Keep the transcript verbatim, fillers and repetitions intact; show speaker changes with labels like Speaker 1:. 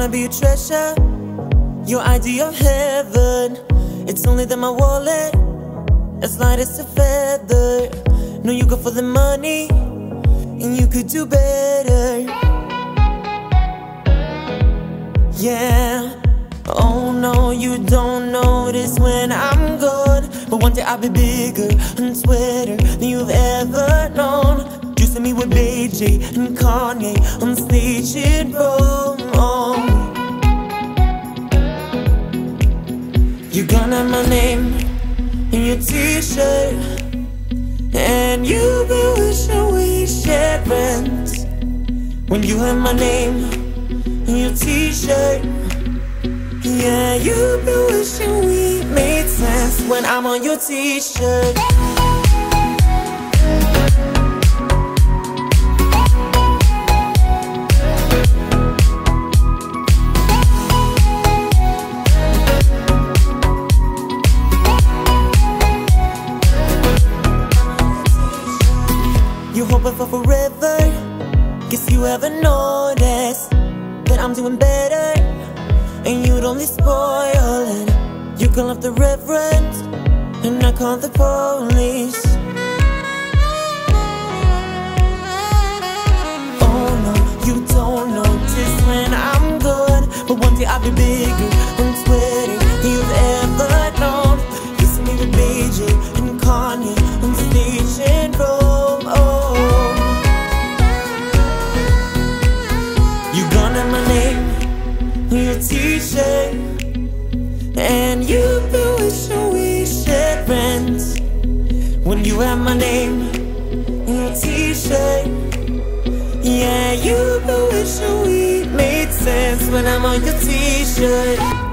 Speaker 1: be your treasure, your idea of heaven. It's only that my wallet, as light as a feather. No, you go for the money, and you could do better. Yeah. Oh no, you don't notice when I'm gone, but one day I'll be bigger and sweater than you've ever known. Juicing me with Bay J and Kanye on stage in Rome. You're gonna have my name in your t-shirt, and you've been wishing we shared rent. When you have my name in your t-shirt, yeah, you've been wishing we made sense. When I'm on your t-shirt, you hoping for forever. Guess you haven't noticed that I'm doing better, and you'd only spoil it. You call up the reverend, and I call the police. Oh no, you don't notice when I'm gone, but one day I'll be bigger and sweater than you've ever known. You see me with Bay J and Kanye on stage in Rome. Oh, you gonna have my name in your t-shirt, and you've been wishing we shared rent. When you have my name in your t-shirt, yeah, you've been wishing we made sense. When I'm on your t-shirt.